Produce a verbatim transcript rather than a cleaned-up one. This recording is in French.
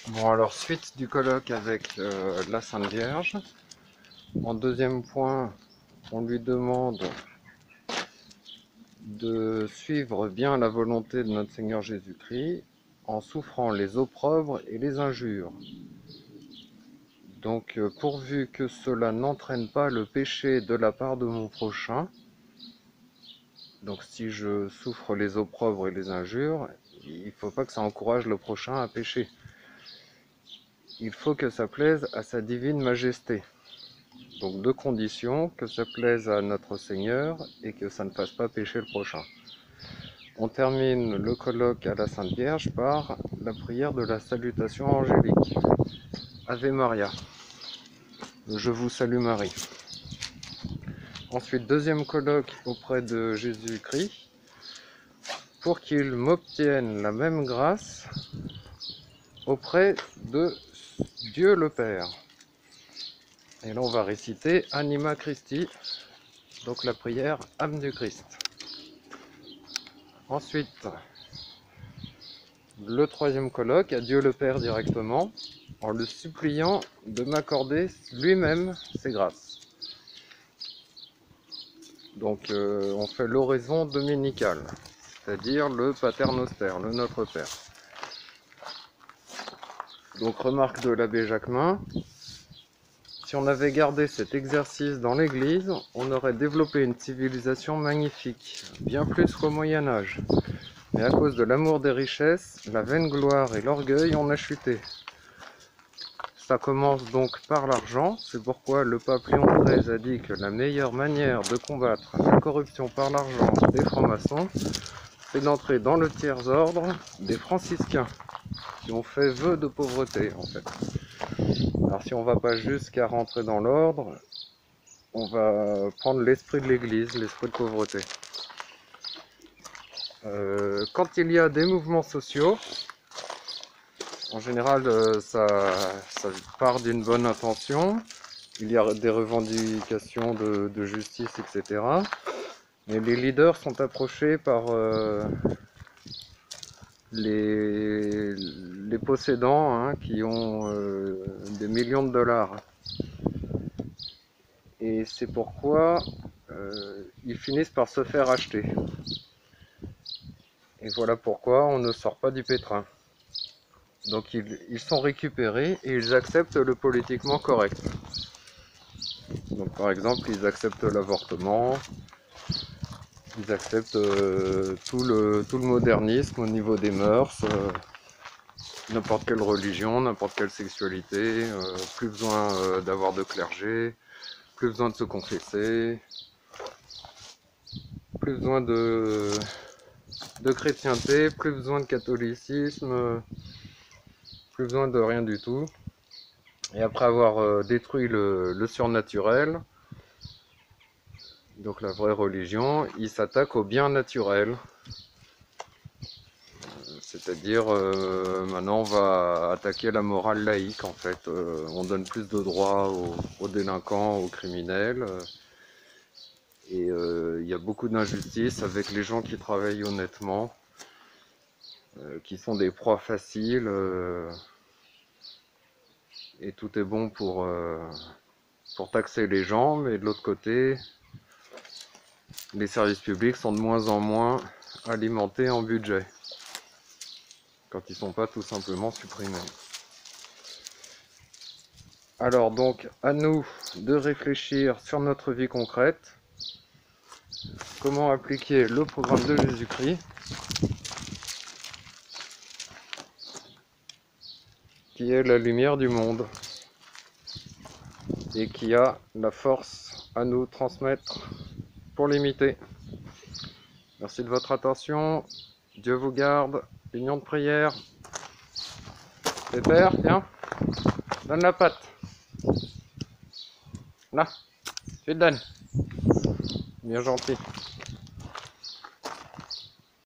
Bon, alors suite du colloque avec euh, la Sainte Vierge. En deuxième point, on lui demande de suivre bien la volonté de notre Seigneur Jésus-Christ en souffrant les opprobres et les injures. Donc, euh, pourvu que cela n'entraîne pas le péché de la part de mon prochain, donc si je souffre les opprobres et les injures, il ne faut pas que ça encourage le prochain à pécher. Il faut que ça plaise à sa divine majesté. Donc deux conditions, que ça plaise à notre Seigneur et que ça ne fasse pas pécher le prochain. On termine le colloque à la Sainte Vierge par la prière de la salutation angélique. Ave Maria, je vous salue Marie. Ensuite, deuxième colloque auprès de Jésus-Christ, pour qu'il m'obtienne la même grâce auprès de Dieu le Père. Et là, on va réciter Anima Christi, donc la prière âme du Christ. Ensuite, le troisième colloque à Dieu le Père directement, en le suppliant de m'accorder lui-même ses grâces. Donc, euh, on fait l'oraison dominicale, c'est-à-dire le Pater Noster, le Notre Père. Donc, remarque de l'abbé Jacquemin, si on avait gardé cet exercice dans l'Église, on aurait développé une civilisation magnifique, bien plus qu'au Moyen-Âge. Mais à cause de l'amour des richesses, la vaine gloire et l'orgueil, on a chuté. Ça commence donc par l'argent, c'est pourquoi le pape Léon treize a dit que la meilleure manière de combattre la corruption par l'argent des francs-maçons, c'est d'entrer dans le tiers-ordre des franciscains, qui ont fait vœu de pauvreté en fait. Alors si on ne va pas jusqu'à rentrer dans l'ordre, on va prendre l'esprit de l'Église, l'esprit de pauvreté. Euh, quand il y a des mouvements sociaux, en général euh, ça, ça part d'une bonne intention, il y a des revendications de, de justice, et cetera. Mais les leaders sont approchés par euh, les, les possédants hein, qui ont euh, des millions de dollars. Et c'est pourquoi euh, ils finissent par se faire acheter. Et voilà pourquoi on ne sort pas du pétrin. Donc ils, ils sont récupérés et ils acceptent le politiquement correct. Donc par exemple, ils acceptent l'avortement, ils acceptent euh, tout, le, tout le modernisme au niveau des mœurs, euh, n'importe quelle religion, n'importe quelle sexualité, euh, plus besoin euh, d'avoir de clergé, plus besoin de se confesser, plus besoin de, de chrétienté, plus besoin de catholicisme, plus besoin de rien du tout. Et après avoir euh, détruit le, le surnaturel, donc la vraie religion, il s'attaque au bien naturel. C'est-à-dire, euh, maintenant on va attaquer la morale laïque en fait. Euh, on donne plus de droits aux, aux délinquants, aux criminels. Euh, et euh, il y a beaucoup d'injustice avec les gens qui travaillent honnêtement, euh, qui sont des proies faciles. Euh, et tout est bon pour, euh, pour taxer les gens, mais de l'autre côté, les services publics sont de moins en moins alimentés en budget, quand ils ne sont pas tout simplement supprimés. Alors donc, à nous de réfléchir sur notre vie concrète, comment appliquer le programme de Jésus-Christ, qui est la lumière du monde, et qui a la force à nous transmettre pour l'imiter. Merci de votre attention, Dieu vous garde, union de prière. Pépère, viens, donne la patte. Là, tu te donnes. Bien gentil.